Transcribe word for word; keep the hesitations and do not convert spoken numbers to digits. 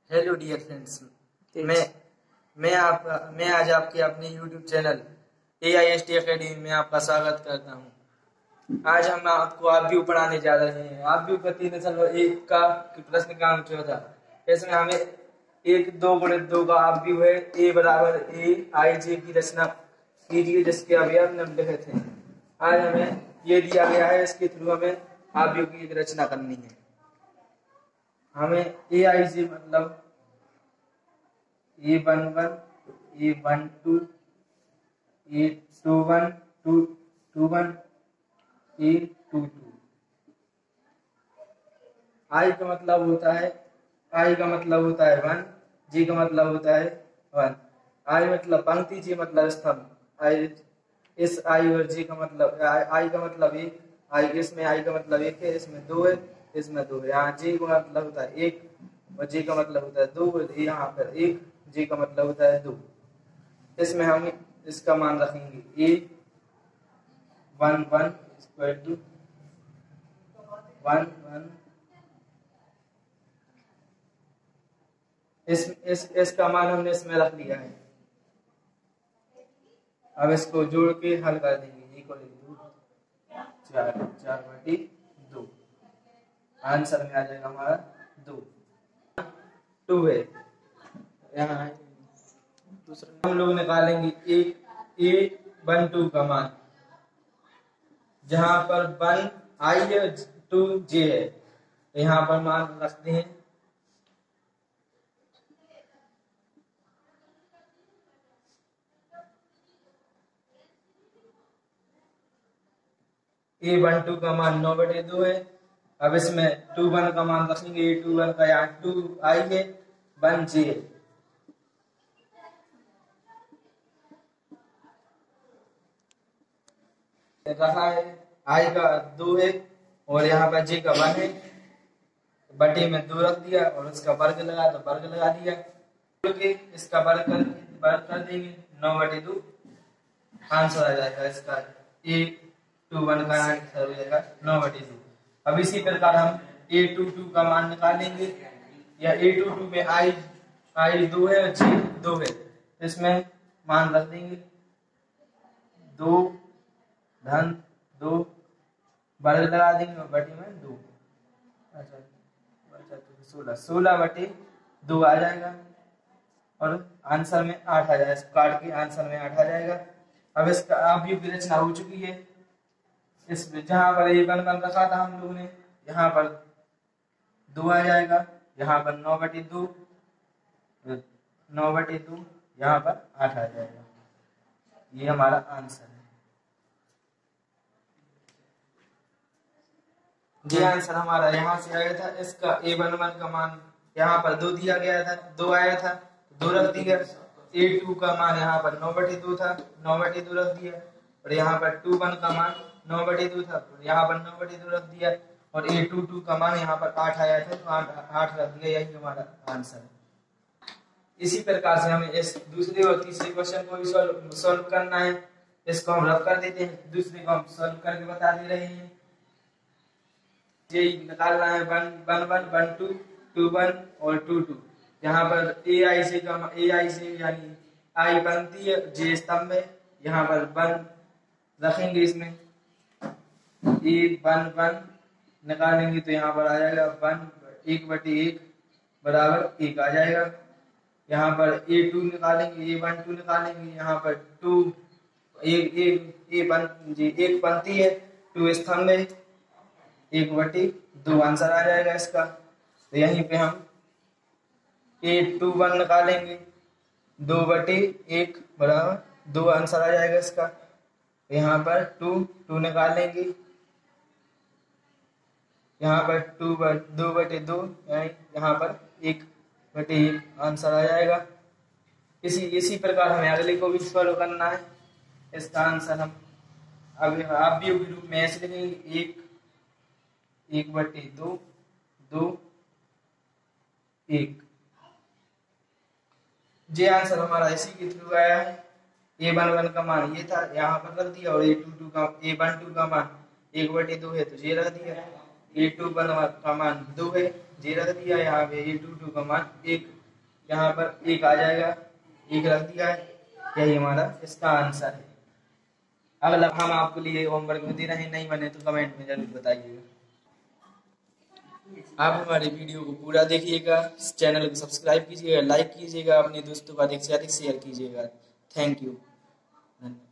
Hello dear friends, मैं मैं आप मैं आज आपके अपने YouTube channel A I S T Academy में आपका स्वागत करता हूं। आज हम आपको आप व्यू पढ़ाने जा रहे हैं। आप व्यू का तीन दशमलव एक का प्रश्न का अंक था। इसमें हमें एक दो गुणे दो का आप व्यू है। ए बराबर ए आई जे की रचना कीजिए जिसके अवयव निम्नलिखित हैं। आज हमें ये दिया गया है, इसके थ्रू हमें आप व्यू की एक रचना करनी है। हमें ए आई जे मतलब A one one, A one two, A two one, two two one, A two two. I का मतलब होता है आई का मतलब होता है वन, जी का मतलब होता है वन। आई मतलब पंक्ति, जी मतलब स्तंभ। आई इस आई और जी का मतलब आई, आई का मतलब एक, आई इसमें आई का मतलब एक है, इसमें दो है, इसमें दो है। यहाँ जी का मतलब होता है एक और जी का मतलब होता है दो, यहाँ पर एक, जी का मतलब होता है दो। इसमें हम इसका मान रखेंगे A one one square two one one. इस इस इसका मान हमने इसमें रख लिया है। अब इसको जोड़ के हल कर देंगे। इक्वल टू चार चार बटी दो। आंसर में आ जाएगा हमारा दो। टू है यहाँ। दूसरा हम लोग निकालेंगे ए ए वन टू का मान, जहां पर वन आई है, टू जे है। यहाँ पर मान रखते हैं ए वन टू का मान नौ बटे दो है। अब इसमें टू वन का मान रखेंगे। ए टू वन का यहाँ टू आई है, वन जे है। रखा है आई का दो है और यहाँ पर जे का वन है। बटे में दो रख दिया और उसका वर्ग लगा तो वर्ग लगा दिया। इसका वर्ग कर वर्ग कर देंगे, नौ बटे दो। आंसर आ जाएगा इसका ए टू वन का आंसर हो जाएगा नौ बटे दो। अब इसी प्रकार हम ए टू टू का मान निकालेंगे। या ए टू टू में आई आई दो है और जे दो है, इसमें मान रख देंगे दो धन दो, वर्ग लगा देंगे और बटे में दो। अच्छा सोलह सोलह बटे दो आ जाएगा और आंसर में आठ आ जाएगा। काट के आंसर में आठ आ जाएगा। अब इसका आप व्यू की रचना हो चुकी है। इस जहां पर ए वन वन रखा था हम लोग ने, यहाँ पर दो आ जाएगा। यहाँ पर नौ बटे दो, नौ बटे दो, यहाँ पर आठ आ जाएगा। ये हमारा आंसर है। ये आंसर हमारा यहाँ से आया था। इसका ए वन वन का मान यहाँ पर दो दिया गया था, दो आया था, दो रख दिया। ए टू का मान यहाँ पर नौ बटे दो था, नौ बटे दो रख दिया। और यहाँ पर टू वन का मान नौ बटे दो था, यहाँ पर नौ बटे दो रख दिया। और ए टू टू का मान यहाँ पर आठ आया था तो आठ रख दिया। यही हमारा आंसर है। इसी प्रकार से हमें इस दूसरे और तीसरे क्वेश्चन को भी सॉल्व सॉल्व करना है। इसको हम रफ कर देते हैं, दूसरे को हम सॉल्व करके बता दे रहे हैं। ये निकालना है one one one one two two one और टू टू। यहाँ पर ए आई से का ए आई से यानी आई बनती है, जे स्तंभ है। यहाँ पर वन रखेंगे, इसमें ए वन वन निकालेंगे तो यहाँ पर आ जाएगा वन एक बटे एक बराबर एक आ जाएगा। यहाँ पर ए टू निकालेंगे, ए वन टू निकालेंगे। यहाँ पर टू एक एक ए वन जी एक पंक्ति है, टू स्तंभ है, एक बटे दो आंसर आ जाएगा इसका। तो यहीं पे हम ए टू वन निकालेंगे, दो बटे एक बराबर दो आंसर आ जाएगा इसका। यहाँ पर टू टू निकालेंगे, यहाँ पर टू दो बटे दो, यहाँ पर एक बटे एक आंसर आ जाएगा। इसी इसी प्रकार हमें अगले को भी सॉल्व करना है। इसका आंसर हम अब आप भी रूप में ऐसे लिखेंगे एक एक बटे दो दो एक। ये आंसर हमारा इसी के थ्रू आया है। ए वन वन का मान ये था, यहाँ पर रख दिया। और ए टू टू का ए वन टू का मान एक बटे दो है तो ये रख दिया। ए टू वन का मान दो है, जे रख दिया। यहाँ पे ए टू टू का मान एक यहाँ पर एक आ जाएगा, एक रख दिया है, यही हमारा इसका आंसर है। अगला हम आपके लिए होमवर्क में दे रहे हैं, नहीं बने तो कमेंट में जरूर बताइएगा। आप हमारे वीडियो को पूरा देखिएगा, चैनल को सब्सक्राइब कीजिएगा, लाइक कीजिएगा, अपने दोस्तों को अधिक से अधिक शेयर कीजिएगा। Thank you.